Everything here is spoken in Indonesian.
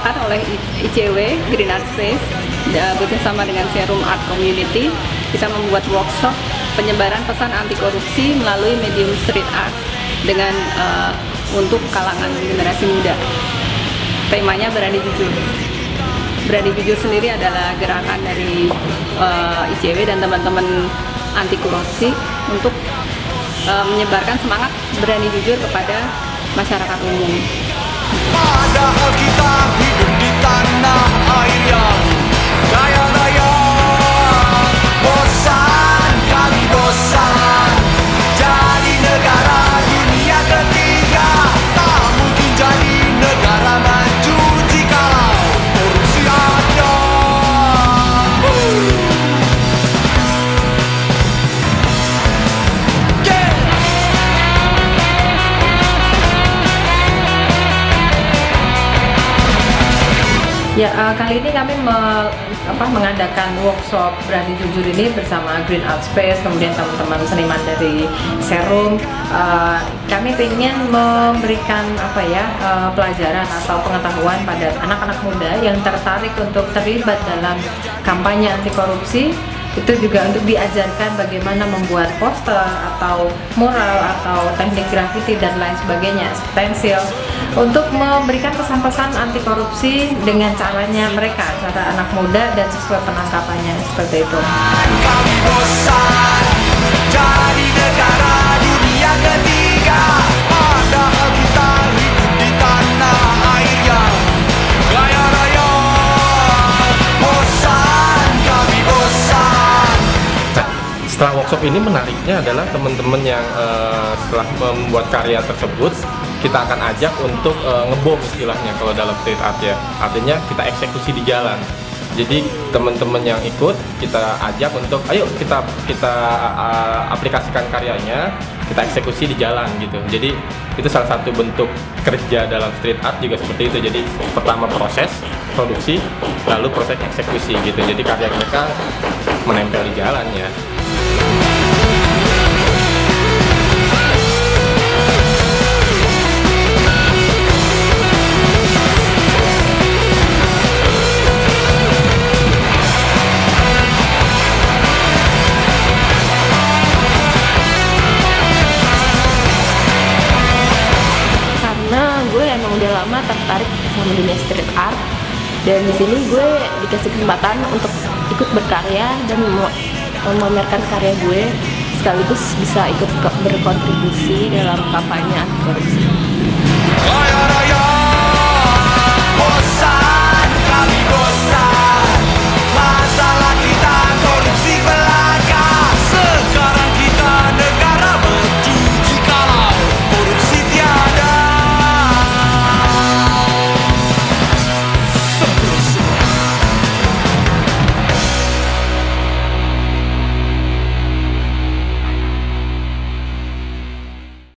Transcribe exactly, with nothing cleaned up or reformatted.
diselenggarakan oleh I C W Green Art Space bekerjasama dengan Serum Art Community. Kita membuat workshop penyebaran pesan anti korupsi melalui medium street art dengan uh, untuk kalangan generasi muda. Temanya berani jujur. Berani jujur sendiri adalah gerakan dari uh, I C W dan teman-teman anti korupsi untuk uh, menyebarkan semangat berani jujur kepada masyarakat umum. Padahal kita hidup di tanah air yang kaya raya. Bosan, kami bosan jadi negara dunia ketiga. Tak mungkin jadi negara maju jikalau korupsi ada. Ya, uh, kali ini kami me, apa, mengadakan workshop berani jujur ini bersama Green Art Space, kemudian teman-teman seniman dari Serum. Uh, kami ingin memberikan apa ya uh, pelajaran atau pengetahuan pada anak-anak muda yang tertarik untuk terlibat dalam kampanye anti korupsi. Itu juga untuk diajarkan bagaimana membuat poster atau mural atau teknik grafiti dan lain sebagainya, pensil, untuk memberikan pesan-pesan anti korupsi dengan caranya mereka, cara anak muda dan sesuai penangkapannya, seperti itu. Kami bosan jadi negara dunia ketiga. Padahal kita hidup di tanah air yang kaya raya. Bosan, kami bosan. Setelah workshop ini menariknya adalah teman-teman yang uh, setelah membuat karya tersebut kita akan ajak untuk uh, ngebom istilahnya kalau dalam street art ya, artinya kita eksekusi di jalan. Jadi teman-teman yang ikut kita ajak untuk ayo kita kita uh, aplikasikan karyanya, kita eksekusi di jalan gitu. Jadi itu salah satu bentuk kerja dalam street art juga seperti itu. Jadi pertama proses produksi, lalu proses eksekusi gitu. Jadi karya mereka menempel di jalan ya. Karena gue emang udah lama tertarik sama dunia street art, dan di sini gue dikasih kesempatan untuk ikut berkarya dan memamerkan karya gue, sekaligus bisa ikut berkontribusi dalam kampanye anti korupsi.